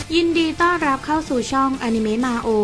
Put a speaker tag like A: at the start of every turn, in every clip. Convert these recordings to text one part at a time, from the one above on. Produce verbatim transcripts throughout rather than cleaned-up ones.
A: ยินดีต้อนรับเข้าสู่ช่องอนิเมะมาโอ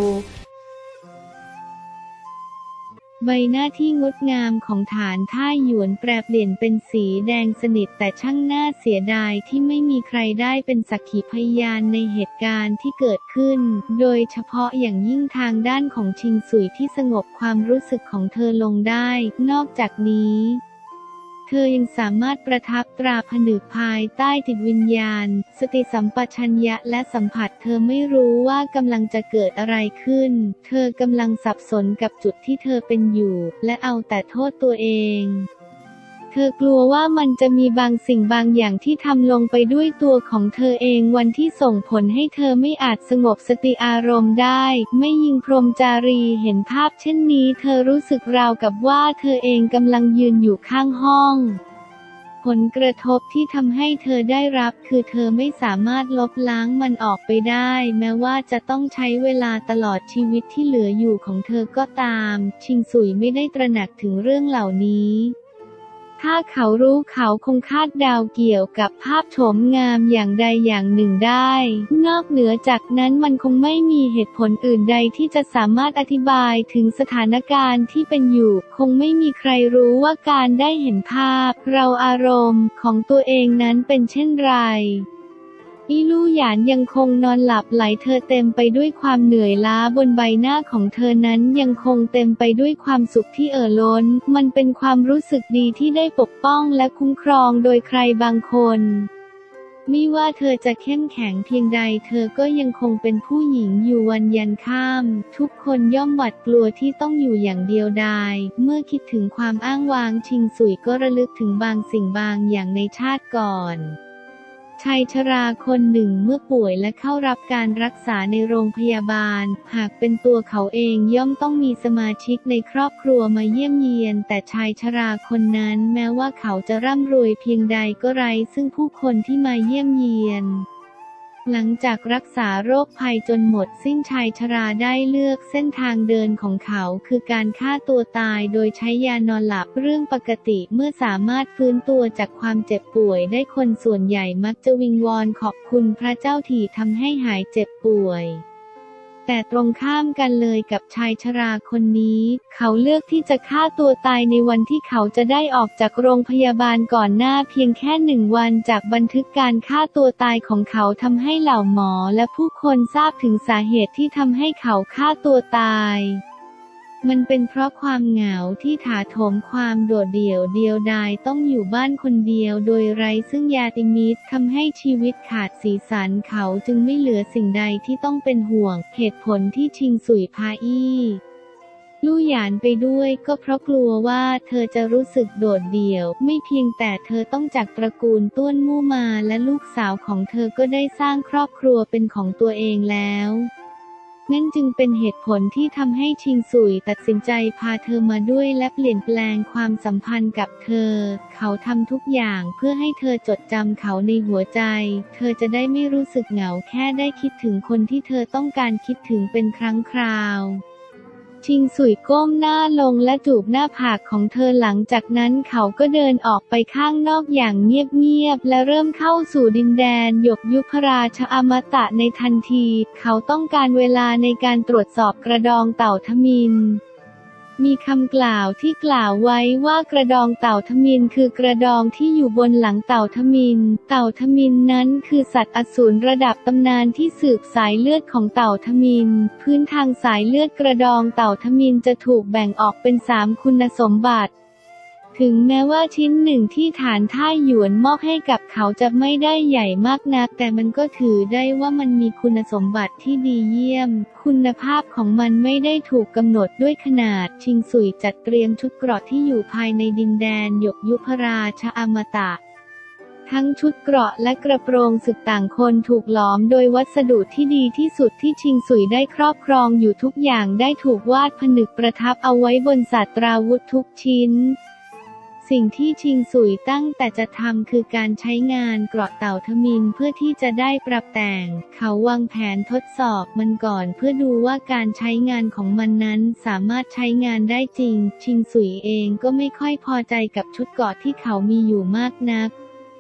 B: ใบหน้าที่งดงามของฐานท่าหยวนแปรเปลี่ยนเป็นสีแดงสนิทแต่ช่างน่าเสียดายที่ไม่มีใครได้เป็นสักขีพยานในเหตุการณ์ที่เกิดขึ้นโดยเฉพาะอย่างยิ่งทางด้านของชิงสุยที่สงบความรู้สึกของเธอลงได้นอกจากนี้เธอยังสามารถประทับตราผนึกภายใต้จิตวิญญาณสติสัมปชัญญะและสัมผัสเธอไม่รู้ว่ากำลังจะเกิดอะไรขึ้นเธอกำลังสับสนกับจุดที่เธอเป็นอยู่และเอาแต่โทษตัวเองเธอกลัวว่ามันจะมีบางสิ่งบางอย่างที่ทำลงไปด้วยตัวของเธอเองวันที่ส่งผลให้เธอไม่อาจสงบสติอารมณ์ได้ไม่ยิงพรหมจารีเห็นภาพเช่นนี้เธอรู้สึกราวกับว่าเธอเองกำลังยืนอยู่ข้างห้องผลกระทบที่ทำให้เธอได้รับคือเธอไม่สามารถลบล้างมันออกไปได้แม้ว่าจะต้องใช้เวลาตลอดชีวิตที่เหลืออยู่ของเธอก็ตามชิงสุยไม่ได้ตระหนักถึงเรื่องเหล่านี้ถ้าเขารู้เขาคงคาดเดาเกี่ยวกับภาพโฉมงามอย่างใดอย่างหนึ่งได้นอกเหนือจากนั้นมันคงไม่มีเหตุผลอื่นใดที่จะสามารถอธิบายถึงสถานการณ์ที่เป็นอยู่คงไม่มีใครรู้ว่าการได้เห็นภาพเราอารมณ์ของตัวเองนั้นเป็นเช่นไรอีลู่หยานยังคงนอนหลับไหลเธอเต็มไปด้วยความเหนื่อยล้าบนใบหน้าของเธอนั้นยังคงเต็มไปด้วยความสุขที่เอ่อล้นมันเป็นความรู้สึกดีที่ได้ปกป้องและคุ้มครองโดยใครบางคนไม่ว่าเธอจะเข้มแข็งเพียงใดเธอก็ยังคงเป็นผู้หญิงอยู่วันยันค่ำทุกคนย่อมหวาดกลัวที่ต้องอยู่อย่างเดียวดายเมื่อคิดถึงความอ้างว้างชิงสุยก็ระลึกถึงบางสิ่งบางอย่างในชาติก่อนชายชราคนหนึ่งเมื่อป่วยและเข้ารับการรักษาในโรงพยาบาลหากเป็นตัวเขาเองย่อมต้องมีสมาชิกในครอบครัวมาเยี่ยมเยียนแต่ชายชราคนนั้นแม้ว่าเขาจะร่ำรวยเพียงใดก็ไร้ซึ่งผู้คนที่มาเยี่ยมเยียนหลังจากรักษาโรคภัยจนหมดสิ้นชายชราได้เลือกเส้นทางเดินของเขาคือการฆ่าตัวตายโดยใช้ยานอนหลับเรื่องปกติเมื่อสามารถฟื้นตัวจากความเจ็บป่วยได้คนส่วนใหญ่มักจะวิงวอนขอบคุณพระเจ้าที่ทำให้หายเจ็บป่วยแต่ตรงข้ามกันเลยกับชายชราคนนี้เขาเลือกที่จะฆ่าตัวตายในวันที่เขาจะได้ออกจากโรงพยาบาลก่อนหน้าเพียงแค่หนึ่งวันจากบันทึกการฆ่าตัวตายของเขาทำให้เหล่าหมอและผู้คนทราบถึงสาเหตุที่ทำให้เขาฆ่าตัวตายมันเป็นเพราะความเหงาที่ถาโถมความโดดเดี่ยวเดียวดายต้องอยู่บ้านคนเดียวโดยไร้ซึ่งญาติมิตรทำให้ชีวิตขาดสีสันเขาจึงไม่เหลือสิ่งใดที่ต้องเป็นห่วงเหตุผลที่ชิงสุยพาอี้ลู่หยานไปด้วยก็เพราะกลัวว่าเธอจะรู้สึกโดดเดี่ยวไม่เพียงแต่เธอต้องจากตระกูลต้วนมู่มาและลูกสาวของเธอก็ได้สร้างครอบครัวเป็นของตัวเองแล้วนั่นจึงเป็นเหตุผลที่ทำให้ชิงสุยตัดสินใจพาเธอมาด้วยและเปลี่ยนแปลงความสัมพันธ์กับเธอเขาทำทุกอย่างเพื่อให้เธอจดจำเขาในหัวใจเธอจะได้ไม่รู้สึกเหงาแค่ได้คิดถึงคนที่เธอต้องการคิดถึงเป็นครั้งคราวชิงสุยก้มหน้าลงและจูบหน้าผากของเธอหลังจากนั้นเขาก็เดินออกไปข้างนอกอย่างเงียบๆและเริ่มเข้าสู่ดินแดนหยกยุพราชอมตะในทันทีเขาต้องการเวลาในการตรวจสอบกระดองเต่าทมิฬมีคำกล่าวที่กล่าวไว้ว่ากระดองเต่าทมิฬคือกระดองที่อยู่บนหลังเต่าทมิฬเต่าทมิฬนั้นคือสัตว์อสูรระดับตำนานที่สืบสายเลือดของเต่าทมิฬพื้นทางสายเลือดกระดองเต่าทมิฬจะถูกแบ่งออกเป็นสามคุณสมบัติถึงแม้ว่าชิ้นหนึ่งที่ฐานท่าหยวนมอบให้กับเขาจะไม่ได้ใหญ่มากนักแต่มันก็ถือได้ว่ามันมีคุณสมบัติที่ดีเยี่ยมคุณภาพของมันไม่ได้ถูกกำหนดด้วยขนาดชิงสุยจัดเตรียมชุดเกราะที่อยู่ภายในดินแดนหยกยุพราชอมตะทั้งชุดเกราะและกระโปรงศึกต่างคนถูกหลอมโดยวัสดุที่ดีที่สุดที่ชิงสุยได้ครอบครองอยู่ทุกอย่างได้ถูกวาดผนึกประทับเอาไว้บนศาสตราวุธทุกชิ้นสิ่งที่ชิงสุยตั้งแต่จะทำคือการใช้งานเกราะเต่าทมิฬเพื่อที่จะได้ปรับแต่งเขาวางแผนทดสอบมันก่อนเพื่อดูว่าการใช้งานของมันนั้นสามารถใช้งานได้จริงชิงสุยเองก็ไม่ค่อยพอใจกับชุดเกราะที่เขามีอยู่มากนัก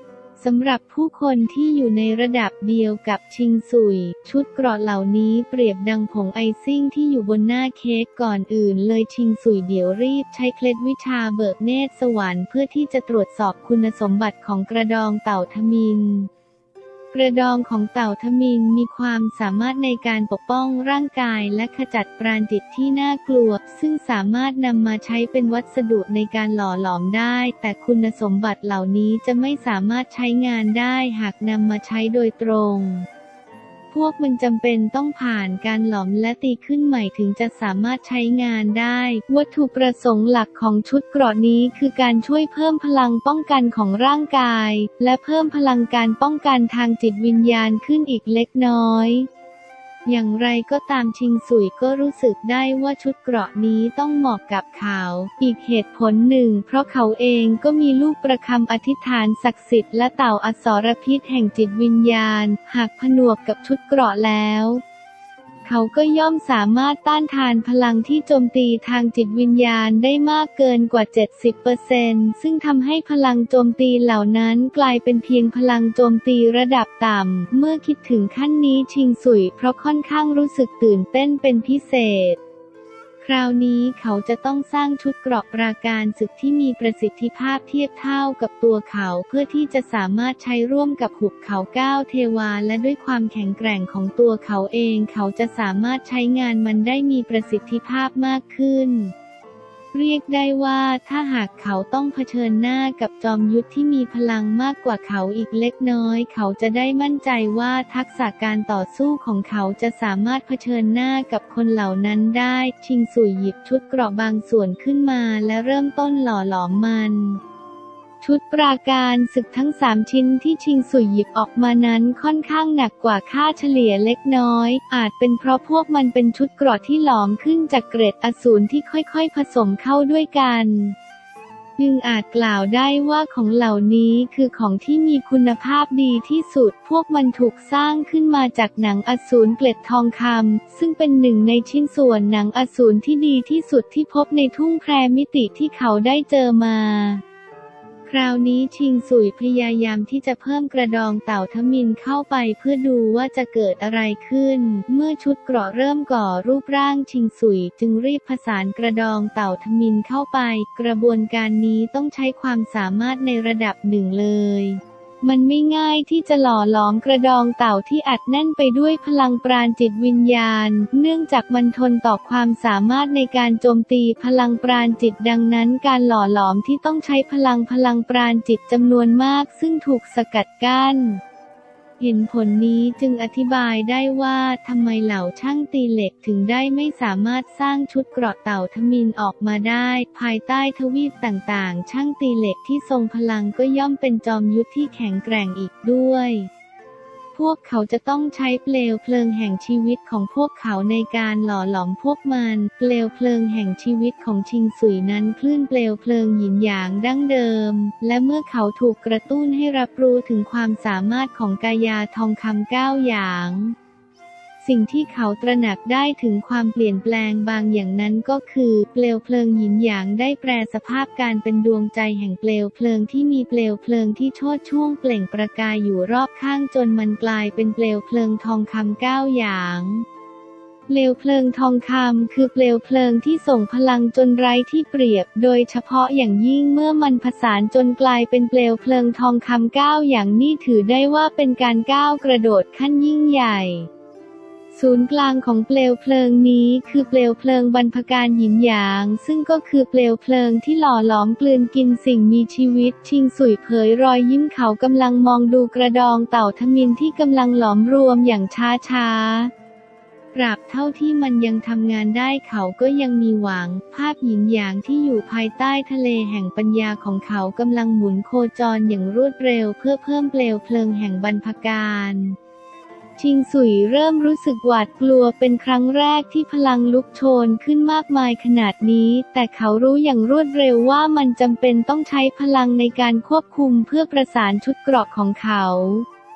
B: สำหรับผู้คนที่อยู่ในระดับเดียวกับชิงซุยชุดเกราะเหล่านี้เปรียบดังผงไอซิ่งที่อยู่บนหน้าเค้กก่อนอื่นเลยชิงซุยเดี๋ยวรีบใช้เคล็ดวิชาเบิกเนตรสวรรค์เพื่อที่จะตรวจสอบคุณสมบัติของกระดองเต่าทมิฬกระดองของเต่าทมิฬมีความสามารถในการปกป้องร่างกายและขจัดปราณจิตที่น่ากลัวซึ่งสามารถนำมาใช้เป็นวัสดุในการหล่อหลอมได้แต่คุณสมบัติเหล่านี้จะไม่สามารถใช้งานได้หากนำมาใช้โดยตรงพวกมันจำเป็นต้องผ่านการหลอมและตีขึ้นใหม่ถึงจะสามารถใช้งานได้วัตถุประสงค์หลักของชุดเกราะนี้คือการช่วยเพิ่มพลังป้องกันของร่างกายและเพิ่มพลังการป้องกันทางจิตวิญญาณขึ้นอีกเล็กน้อยอย่างไรก็ตามชิงซุยก็รู้สึกได้ว่าชุดเกราะนี้ต้องเหมาะกับเขาอีกเหตุผลหนึ่งเพราะเขาเองก็มีลูกประคำอธิษฐานศักดิ์สิทธิ์และเต่าอสรพิษแห่งจิตวิญญาณหากผนวกกับชุดเกราะแล้วเขาก็ย่อมสามารถต้านทานพลังที่โจมตีทางจิตวิญญาณได้มากเกินกว่า เจ็ดสิบเปอร์เซ็นต์ ซึ่งทำให้พลังโจมตีเหล่านั้นกลายเป็นเพียงพลังโจมตีระดับต่ำเมื่อคิดถึงขั้นนี้ชิงซุยเพราะค่อนข้างรู้สึกตื่นเต้นเป็นพิเศษคราวนี้เขาจะต้องสร้างชุดเกราะปราการศึกที่มีประสิทธิภาพเทียบเท่ากับตัวเขาเพื่อที่จะสามารถใช้ร่วมกับหุบเขาเก้าเทวาและด้วยความแข็งแกร่งของตัวเขาเองเขาจะสามารถใช้งานมันได้มีประสิทธิภาพมากขึ้นเรียกได้ว่าถ้าหากเขาต้องเผชิญหน้ากับจอมยุทธที่มีพลังมากกว่าเขาอีกเล็กน้อยเขาจะได้มั่นใจว่าทักษะการต่อสู้ของเขาจะสามารถเผชิญหน้ากับคนเหล่านั้นได้ชิงซุยหยิบชุดเกราะบางส่วนขึ้นมาและเริ่มต้นหล่อหลอมมันชุดปราการศึกทั้งสามชิ้นที่ชิงซุยหยิบออกมานั้นค่อนข้างหนักกว่าค่าเฉลี่ยเล็กน้อยอาจเป็นเพราะพวกมันเป็นชุดเกราะที่หลอมขึ้นจากเกรดอสูรที่ค่อยๆผสมเข้าด้วยกันจึงอาจกล่าวได้ว่าของเหล่านี้คือของที่มีคุณภาพดีที่สุดพวกมันถูกสร้างขึ้นมาจากหนังอสูรเกล็ดทองคำซึ่งเป็นหนึ่งในชิ้นส่วนหนังอสูรที่ดีที่สุดที่พบในทุ่งแพรมิติที่เขาได้เจอมาคราวนี้ชิงซุยพยายามที่จะเพิ่มกระดองเต่าทมิฬเข้าไปเพื่อดูว่าจะเกิดอะไรขึ้นเมื่อชุดเกราะเริ่มก่อรูปร่างชิงซุยจึงรีบผสานกระดองเต่าทมิฬเข้าไปกระบวนการนี้ต้องใช้ความสามารถในระดับหนึ่งเลยมันไม่ง่ายที่จะหล่อหลอมกระดองเต่าที่อัดแน่นไปด้วยพลังปราณจิตวิญญาณเนื่องจากมันทนต่อความสามารถในการโจมตีพลังปราณจิตดังนั้นการหล่อหลอมที่ต้องใช้พลังพลังปราณจิตจำนวนมากซึ่งถูกสกัดกั้นเห็นผลนี้จึงอธิบายได้ว่าทำไมเหล่าช่างตีเหล็กถึงได้ไม่สามารถสร้างชุดเกราะเต่าทมิฬออกมาได้ภายใต้ทวีปต่างๆช่างตีเหล็กที่ทรงพลังก็ย่อมเป็นจอมยุทธที่แข็งแกร่งอีกด้วยพวกเขาจะต้องใช้เปลวเพลิงแห่งชีวิตของพวกเขาในการหล่อหลอมพวกมันเปลวเพลิงแห่งชีวิตของชิงซุยนั้นคลื่นเปลวเพลิงหยินหยางดั้งเดิมและเมื่อเขาถูกกระตุ้นให้รับรู้ถึงความสามารถของกายาทองคำเก้าอย่างสิ่งที่เขาตระหนักได้ถึงความเปลี่ยนแปลงบางอย่างนั้นก็คือเปลวเพลิงหยินหยางได้แปรสภาพการเป็นดวงใจแห่งเปลวเพลิงที่มีเปลวเพลิงที่โชติช่วงเปล่งประกายอยู่รอบข้างจนมันกลายเป็นเปลวเพลิงทองคำเก้าอย่างเปลวเพลิงทองคำคือเปลวเพลิงที่ส่งพลังจนไร้ที่เปรียบโดยเฉพาะอย่างยิ่งเมื่อมันผสานจนกลายเป็นเปลวเพลิงทองคำเก้าอย่างนี่ถือได้ว่าเป็นการก้าวกระโดดขั้นยิ่งใหญ่ศูนย์กลางของเปลวเพลิงนี้คือเปลวเพลิงบรรพการหยินหยางซึ่งก็คือเปลวเพลิงที่หล่อหลอมกลืนกินสิ่งมีชีวิตชิงซุยเผยรอยยิ้มเขากำลังมองดูกระดองเต่าทมิฬที่กำลังหลอมรวมอย่างช้าๆตราบเท่าที่มันยังทำงานได้เขาก็ยังมีหวังภาพหยินหยางที่อยู่ภายใต้ทะเลแห่งปัญญาของเขากำลังหมุนโคจรอย่างรวดเร็วเพื่อเพิ่มเปลวเพลิงแห่งบรรพการชิงซุยเริ่มรู้สึกหวาดกลัวเป็นครั้งแรกที่พลังลุกโชนขึ้นมากมายขนาดนี้แต่เขารู้อย่างรวดเร็วว่ามันจำเป็นต้องใช้พลังในการควบคุมเพื่อประสานชุดเกราะของเขา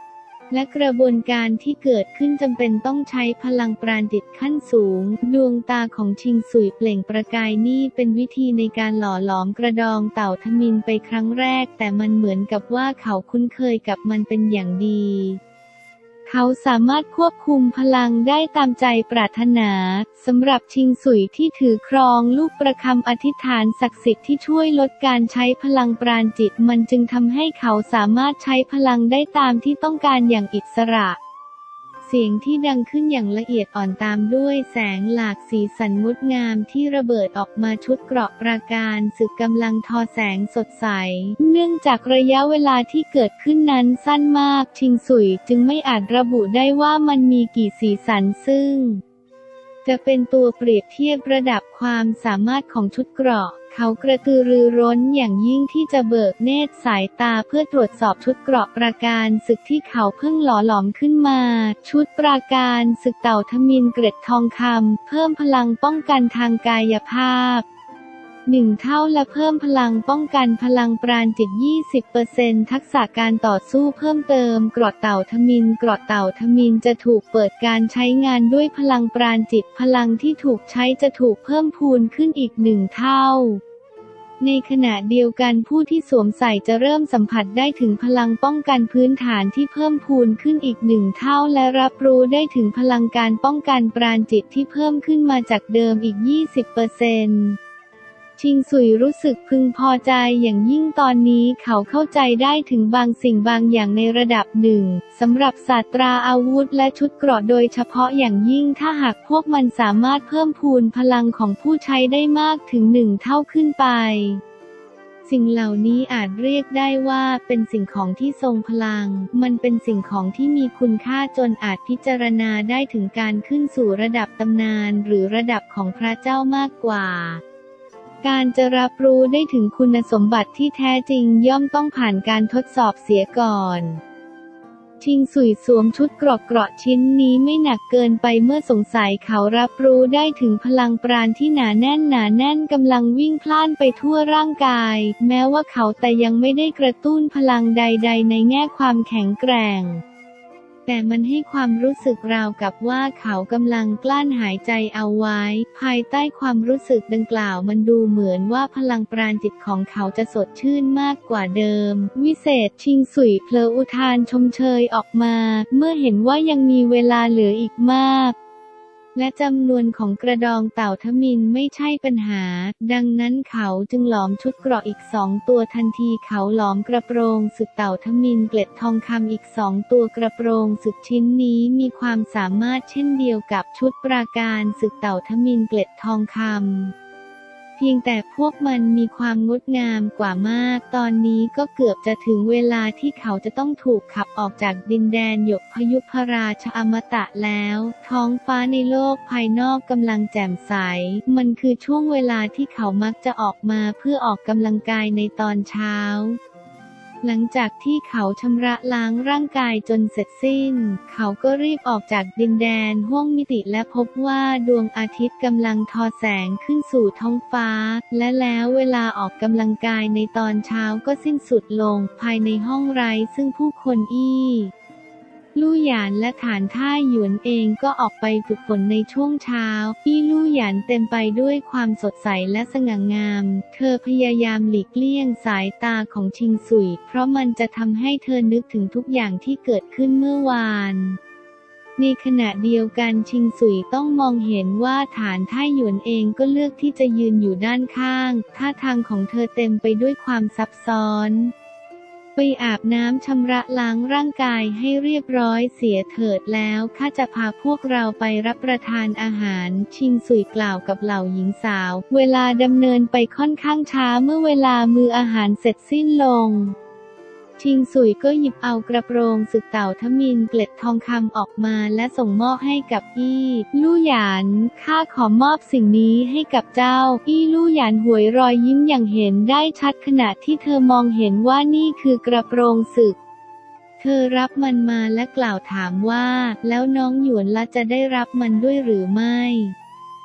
B: และกระบวนการที่เกิดขึ้นจำเป็นต้องใช้พลังปราณจิตขั้นสูงดวงตาของชิงสุยเปล่งประกายนี่เป็นวิธีในการหล่อหลอมกระดองเต่าทมิฬไปครั้งแรกแต่มันเหมือนกับว่าเขาคุ้นเคยกับมันเป็นอย่างดีเขาสามารถควบคุมพลังได้ตามใจปรารถนาสำหรับชิงสุยที่ถือครองลูกประคำอธิษฐานศักดิ์สิทธิ์ที่ช่วยลดการใช้พลังปราณจิตมันจึงทำให้เขาสามารถใช้พลังได้ตามที่ต้องการอย่างอิสระเสียงที่ดังขึ้นอย่างละเอียดอ่อนตามด้วยแสงหลากสีสันงดงามที่ระเบิดออกมาชุดเกราะปราการศึกกำลังทอแสงสดใสเนื่องจากระยะเวลาที่เกิดขึ้นนั้นสั้นมากชิงสุยจึงไม่อาจระบุได้ว่ามันมีกี่สีสันซึ่งจะเป็นตัวเปรียบเทียบระดับความสามารถของชุดเกราะเขากระตือรือร้นอย่างยิ่งที่จะเบิกเนตรสายตาเพื่อตรวจสอบชุดเกราะปราการศึกที่เขาเพิ่งหล่อหลอมขึ้นมาชุดปราการศึกเต่าทมิฬเกร็ดทองคำเพิ่มพลังป้องกันทางกายภาพหนึ่งเท่าและเพิ่มพลังป้องกันพลังปราณจิต ยี่สิบเปอร์เซ็นต์ ทักษะการต่อสู้เพิ่มเติมเกราะเต่าทมิฬเกราะเต่าทมิฬจะถูกเปิดการใช้งานด้วยพลังปราณจิตพลังที่ถูกใช้จะถูกเพิ่มพูนขึ้นอีกหนึ่งเท่าในขณะเดียวกันผู้ที่สวมใส่จะเริ่มสัมผัสได้ถึงพลังป้องกันพื้นฐานที่เพิ่มพูนขึ้นอีกหนึ่งเท่าและรับรู้ได้ถึงพลังการป้องกันปราณจิตที่เพิ่มขึ้นมาจากเดิมอีก ยี่สิบเปอร์เซ็นต์ชิงสุยรู้สึกพึงพอใจอย่างยิ่งตอนนี้เขาเข้าใจได้ถึงบางสิ่งบางอย่างในระดับหนึ่งสำหรับศาสตราอาวุธและชุดเกราะโดยเฉพาะอย่างยิ่งถ้าหากพวกมันสามารถเพิ่มพูนพลังของผู้ใช้ได้มากถึงหนึ่งเท่าขึ้นไปสิ่งเหล่านี้อาจเรียกได้ว่าเป็นสิ่งของที่ทรงพลังมันเป็นสิ่งของที่มีคุณค่าจนอาจพิจารณาได้ถึงการขึ้นสู่ระดับตำนานหรือระดับของพระเจ้ามากกว่าการจะรับรู้ได้ถึงคุณสมบัติที่แท้จริงย่อมต้องผ่านการทดสอบเสียก่อนชิงสุยสวมชุดเกราะเกราะชิ้นนี้ไม่หนักเกินไปเมื่อสงสัยเขารับรู้ได้ถึงพลังปราณที่หนาแน่นหนาแน่นกำลังวิ่งพล่านไปทั่วร่างกายแม้ว่าเขาแต่ยังไม่ได้กระตุ้นพลังใดๆในแง่ความแข็งแกร่งแต่มันให้ความรู้สึกราวกับว่าเขากำลังกลั้นหายใจเอาไว้ภายใต้ความรู้สึกดังกล่าวมันดูเหมือนว่าพลังปราณจิตของเขาจะสดชื่นมากกว่าเดิมวิเศษชิงสุยเพลออุทานชมเชยออกมาเมื่อเห็นว่ายังมีเวลาเหลืออีกมากและจำนวนของกระดองเต่าทมิฬไม่ใช่ปัญหาดังนั้นเขาจึงหลอมชุดเกราะอีกสองตัวทันทีเขาหลอมกระโปรงศึกเต่าทมิฬเกล็ดทองคำอีกสองตัวกระโปรงศึกชิ้นนี้มีความสามารถเช่นเดียวกับชุดปราการศึกเต่าทมิฬเกล็ดทองคำเพียงแต่พวกมันมีความงดงามกว่ามากตอนนี้ก็เกือบจะถึงเวลาที่เขาจะต้องถูกขับออกจากดินแดนหยกพยุพราชอมตะแล้วท้องฟ้าในโลกภายนอกกำลังแจ่มใสมันคือช่วงเวลาที่เขามักจะออกมาเพื่อออกกำลังกายในตอนเช้าหลังจากที่เขาชำระล้างร่างกายจนเสร็จสิ้นเขาก็รีบออกจากดินแดนห้วงมิติและพบว่าดวงอาทิตย์กำลังทอแสงขึ้นสู่ท้องฟ้าและแล้วเวลาออกกำลังกายในตอนเช้าก็สิ้นสุดลงภายในห้องไร้ซึ่งผู้คนอี้ลู่หยานและฐานท่าหยวนเองก็ออกไปฝึกฝนในช่วงเช้าอี้ลู่หยานเต็มไปด้วยความสดใสและสง่างามเธอพยายามหลีกเลี่ยงสายตาของชิงสุยเพราะมันจะทำให้เธอนึกถึงทุกอย่างที่เกิดขึ้นเมื่อวานในขณะเดียวกันชิงสุยต้องมองเห็นว่าฐานท่าหยวนเองก็เลือกที่จะยืนอยู่ด้านข้างท่าทางของเธอเต็มไปด้วยความซับซ้อนไปอาบน้ำชำระล้างร่างกายให้เรียบร้อยเสียเถิดแล้วข้าจะพาพวกเราไปรับประทานอาหารชิงสุยกล่าวกับเหล่าหญิงสาวเวลาดำเนินไปค่อนข้างช้าเมื่อเวลามื้ออาหารเสร็จสิ้นลงชิงสุยก็หยิบเอากระโปรงศึกเต่าทมิฬเกล็ดทองคำออกมาและส่งมอบให้กับอี้ลู่หยานข้าขอมอบสิ่งนี้ให้กับเจ้าอี้ลู่หยานหวยรอยยิ้มอย่างเห็นได้ชัดขณะที่เธอมองเห็นว่านี่คือกระโปรงศึกเธอรับมันมาและกล่าวถามว่าแล้วน้องหยวนละจะได้รับมันด้วยหรือไม่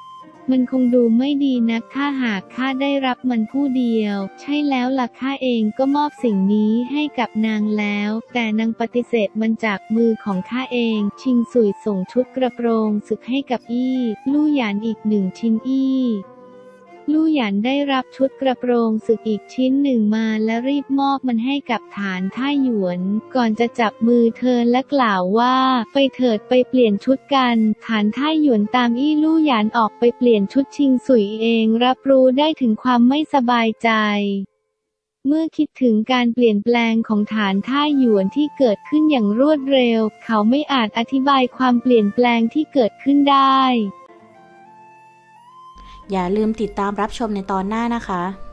B: มันคงดูไม่ดีนักถ้าหากข้าได้รับมันผู้เดียวใช่แล้วล่ะข้าเองก็มอบสิ่งนี้ให้กับนางแล้วแต่นางปฏิเสธมันจากมือของข้าเองชิงสุยส่งชุดกระโปรงศึกให้กับอี้ลู่หยานอีกหนึ่งชิ้นอี้ลู่หยานได้รับชุดกระโปรงศึกอีกชิ้นหนึ่งมาและรีบมอบมันให้กับฐานท่าหยวนก่อนจะจับมือเธอและกล่าวว่าไปเถิดไปเปลี่ยนชุดกันฐานท่าหยวนตามอี้ลู่หยานออกไปเปลี่ยนชุดชิงสุยเองรับรู้ได้ถึงความไม่สบายใจเมื่อคิดถึงการเปลี่ยนแปลงของฐานท่าหยวนที่เกิดขึ้นอย่างรวดเร็วเขาไม่อาจอธิบายความเปลี่ยนแปลงที่เกิดขึ้นได้
A: อย่าลืมติดตามรับชมในตอนหน้านะคะ